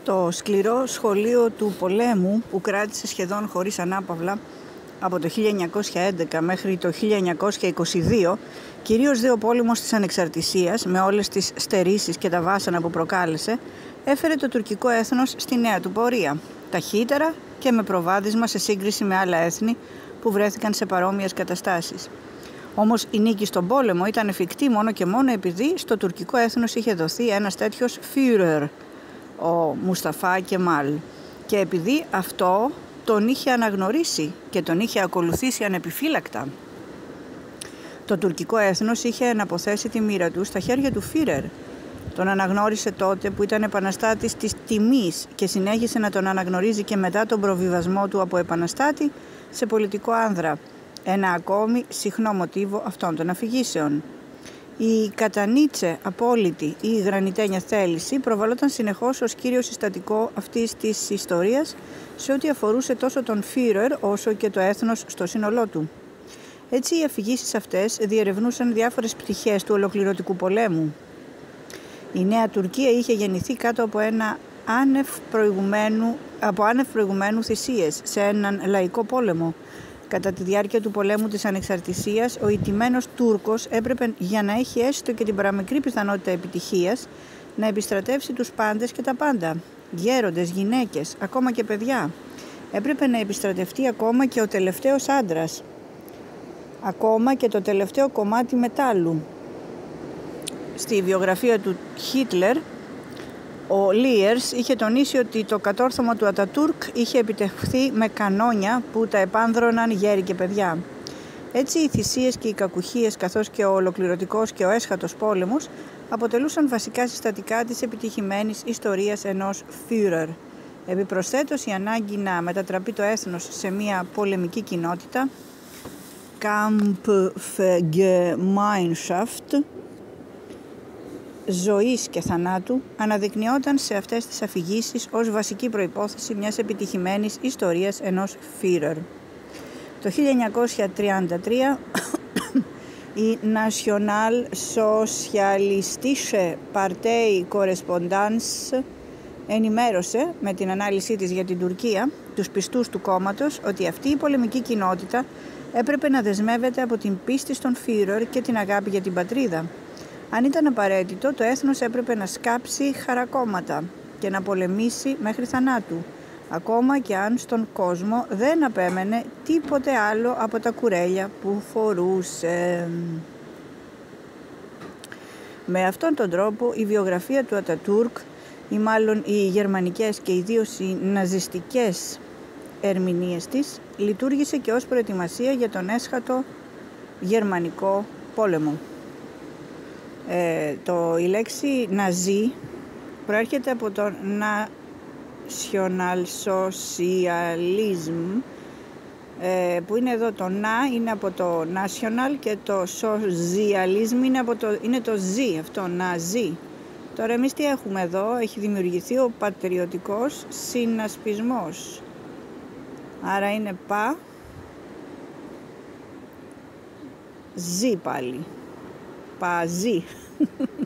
Το σκληρό σχολείο του πολέμου που κράτησε σχεδόν χωρίς ανάπαυλα από το 1911 μέχρι το 1922, κυρίως ο πόλεμος της Ανεξαρτησίας με όλες τις στερήσεις και τα βάσανα που προκάλεσε, έφερε το τουρκικό έθνος στη νέα του πορεία, ταχύτερα και με προβάδισμα σε σύγκριση με άλλα έθνη που βρέθηκαν σε παρόμοιες καταστάσεις. Όμως η νίκη στον πόλεμο ήταν εφικτή μόνο και μόνο επειδή στο τουρκικό έθνος είχε δοθεί ένας τέτοιος Führer, ο Μουσταφά Κεμάλ, και επειδή αυτό τον είχε αναγνωρίσει και τον είχε ακολουθήσει ανεπιφύλακτα. Το τουρκικό έθνος είχε εναποθέσει τη μοίρα του στα χέρια του Φίρερ. Τον αναγνώρισε τότε που ήταν επαναστάτης της τιμής και συνέχισε να τον αναγνωρίζει και μετά τον προβιβασμό του από επαναστάτη σε πολιτικό άνδρα, ένα ακόμη συχνό μοτίβο αυτών των αφηγήσεων. Η κατά Νίτσε απόλυτη ή γρανιτένια θέληση προβαλόταν συνεχώς ως κύριο συστατικό αυτής της ιστορίας σε ό,τι αφορούσε τόσο τον Φίρερ όσο και το έθνος στο σύνολό του. Έτσι οι αφηγήσεις αυτές διερευνούσαν διάφορες πτυχές του ολοκληρωτικού πολέμου. Η Νέα Τουρκία είχε γεννηθεί κάτω από άνευ προηγουμένου θυσίες σε έναν λαϊκό πόλεμο. Κατά τη διάρκεια του πολέμου της Ανεξαρτησίας, ο ηττημένος Τούρκος έπρεπε, για να έχει έστω και την παραμικρή πιθανότητα επιτυχίας, να επιστρατεύσει τους πάντες και τα πάντα, γέροντες, γυναίκες, ακόμα και παιδιά. Έπρεπε να επιστρατευτεί ακόμα και ο τελευταίος άντρας, ακόμα και το τελευταίο κομμάτι μετάλλου. Στη βιογραφία του Χίτλερ, ο Λίερς είχε τονίσει ότι το κατόρθωμα του Ατατούρκ είχε επιτευχθεί με κανόνια που τα επάνδρωναν γέροι και παιδιά. Έτσι οι θυσίες και οι κακουχίες καθώς και ο ολοκληρωτικός και ο έσχατος πόλεμος αποτελούσαν βασικά συστατικά της επιτυχημένης ιστορίας ενός Führer. Επιπροσθέτως η ανάγκη να μετατραπεί το έθνος σε μια πολεμική κοινότητα, Kampfgemeinschaft, ζωής και θανάτου, αναδεικνυόταν σε αυτές τις αφηγήσεις ως βασική προϋπόθεση μιας επιτυχημένης ιστορίας ενός Führer. Το 1933 η Nationalsozialistische Partei Korrespondenz ενημέρωσε με την ανάλυση της για την Τουρκία τους πιστούς του κόμματος ότι αυτή η πολεμική κοινότητα έπρεπε να δεσμεύεται από την πίστη στον Führer και την αγάπη για την πατρίδα. Αν ήταν απαραίτητο, το έθνος έπρεπε να σκάψει χαρακόμματα και να πολεμήσει μέχρι θανάτου, ακόμα και αν στον κόσμο δεν απέμενε τίποτε άλλο από τα κουρέλια που φορούσε. Με αυτόν τον τρόπο η βιογραφία του Ατατούρκ, ή μάλλον οι γερμανικές και ιδίως οι ναζιστικές ερμηνείες της, λειτουργήσε και ως προετοιμασία για τον έσχατο γερμανικό πόλεμο. Η λέξη ναζί προέρχεται από το Nationalsozialism, που είναι εδώ το να είναι από το national και το socialism είναι το ζι, αυτό ναζί. Τώρα εμείς τι έχουμε εδώ? Έχει δημιουργηθεί ο πατριωτικός συνασπισμός, άρα είναι ζι πάλι, παζί.